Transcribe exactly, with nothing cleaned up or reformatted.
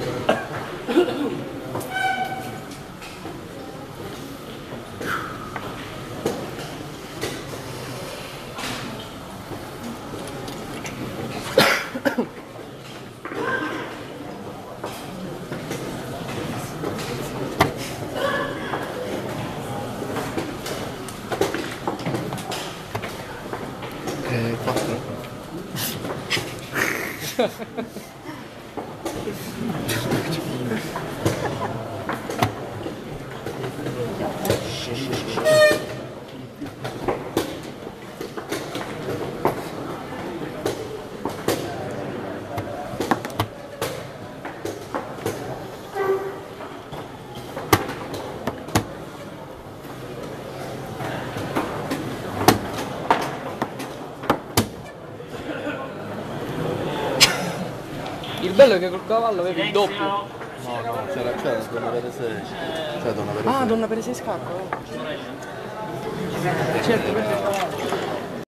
Eh, quattro. Il bello è che col cavallo avevi il doppio. No, no, c'era c'era donna per sei. Cioè donna per sei. Ah, donna per sei scacco. Certo, perché